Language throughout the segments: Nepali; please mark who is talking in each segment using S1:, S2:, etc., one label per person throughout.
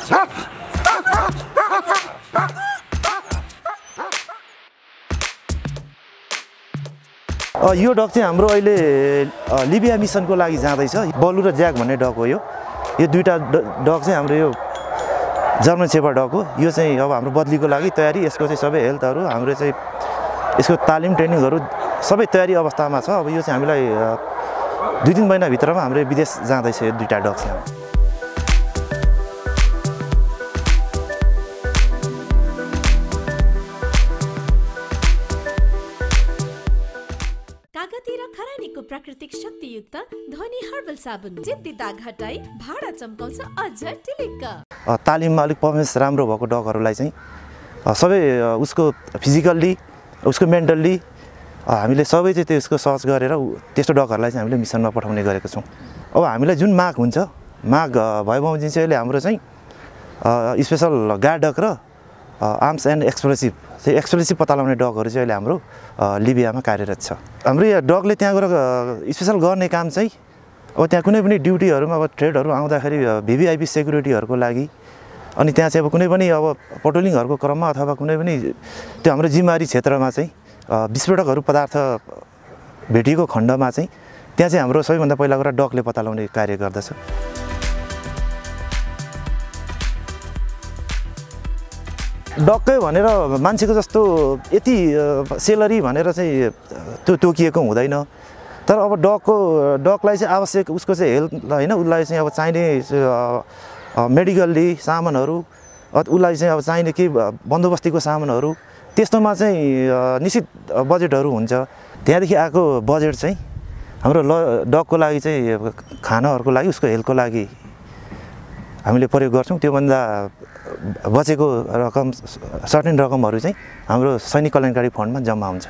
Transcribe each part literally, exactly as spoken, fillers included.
S1: यो डग चाहिँ हाम्रो अहिले लिबिया मिसनको लागि जाँदैछ। बलु र ज्याक भन्ने डग हो। यो यो दुईटा डग चाहिँ हाम्रो यो जर्मन शेफर्ड डग हो। यो चाहिँ अब हाम्रो बदलीको लागि तयारी, यसको चाहिँ सबै हेल्थहरू हाम्रो चाहिँ यसको तालिम ट्रेनिङहरू सबै तयारी अवस्थामा छ। अब यो चाहिँ हामीलाई दुई तिन महिनाभित्रमा हाम्रो विदेश जाँदैछ यो दुईटा डग चाहिँ।
S2: कागती र खरानीको प्राकृतिक शक्तियुक्त ध्वनि हर्बल साबुन जित्ती दाग हटाई भाडा चम्काउँछ अझ टिलिक्क।
S1: तालिममा अलिक पर्फर्मेन्स राम्रो भएको डगहरूलाई चाहिँ सबै उसको फिजिकल्ली उसको मेन्टल्ली हामीले सबै चाहिँ त्यसको सर्च गरेर त्यस्तो डगहरूलाई चाहिँ हामीले मिसनमा पठाउने गरेको छौँ। अब हामीलाई जुन माग हुन्छ, माग भयो बमोजिम चाहिँ अहिले हाम्रो चाहिँ स्पेसल गार्ड डग र आर्म्स एन्ड एक्सप्लोसिभ चाहिँ एक्सप्लोसिभ पत्ता लगाउने डगहरू चाहिँ अहिले हाम्रो लिबियामा कार्यरत छ। हाम्रो यो डगले त्यहाँ गएर स्पेसल गर्ने काम चाहिँ अब त्यहाँ कुनै पनि ड्युटीहरूमा अब ट्रेडहरू आउँदाखेरि भिभिआइपी सेक्युरिटीहरूको लागि, अनि त्यहाँ चाहिँ अब कुनै पनि अब पेट्रोलिङहरूको क्रममा अथवा कुनै पनि त्यो हाम्रो जिम्मेवारी क्षेत्रमा चाहिँ विस्फोटकहरू पदार्थ भेटिएको खण्डमा चाहिँ त्यहाँ चाहिँ हाम्रो सबैभन्दा पहिला गएर डगले पत्ता लगाउने कार्य गर्दछ। डगकै भनेर मान्छेको जस्तो यति सेलरी भनेर चाहिँ त्यो तोकिएको हुँदैन। तर अब डगको डगलाई चाहिँ आवश्यक उसको चाहिँ हेल्थ होइन, उसलाई चाहिँ अब चाहिने मेडिकल्ली सामानहरू, उसलाई चाहिँ अब चाहिने केही बन्दोबस्तीको सामानहरू त्यस्तोमा चाहिँ निश्चित बजेटहरू हुन्छ। त्यहाँदेखि आएको बजेट चाहिँ हाम्रो ल डगको लागि चाहिँ खानाहरूको लागि उसको हेल्थको लागि हामीले प्रयोग गर्छौँ। त्योभन्दा बचेको रकम सर्टेन रकमहरू चाहिँ हाम्रो सैनिक कल्याणकारी फन्डमा जम्मा हुन्छ।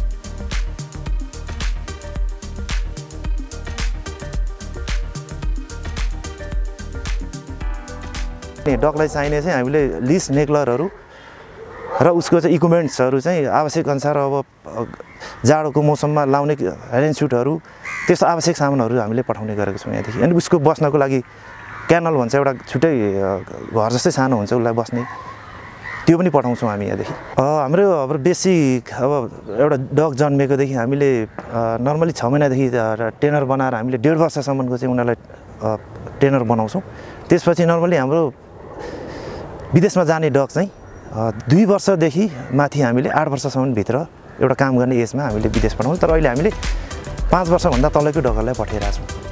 S1: डगलाई चाहिने चाहिँ हामीले लिस नेक्लरहरू र उसको चाहिँ इक्विपमेन्ट्सहरू चाहिँ आवश्यक अनुसार अब जाडोको मौसममा लाउने रेनसुटहरू त्यस्तो आवश्यक सामानहरू हामीले पठाउने गरेको छौँ यहाँदेखि। अनि उसको बस्नको लागि क्यानल भन्छ एउटा छुट्टै घर जस्तै सानो हुन्छ उसलाई बस्ने, त्यो पनि पठाउँछौँ हामी यहाँदेखि। हाम्रो अब बेसिक अब एउटा डग जन्मेकोदेखि हामीले नर्मली छ महिनादेखि ट्रेनर बनाएर हामीले डेढ वर्षसम्मको चाहिँ उनीहरूलाई ट्रेनर बनाउँछौँ। त्यसपछि नर्मली हाम्रो विदेशमा जाने डग चाहिँ दुई वर्षदेखि माथि हामीले आठ वर्षसम्मभित्र एउटा काम गर्ने एजमा हामीले विदेश पठाउँछौँ। तर अहिले हामीले पाँच वर्षभन्दा तलको डगहरूलाई पठाइरहेको छौँ।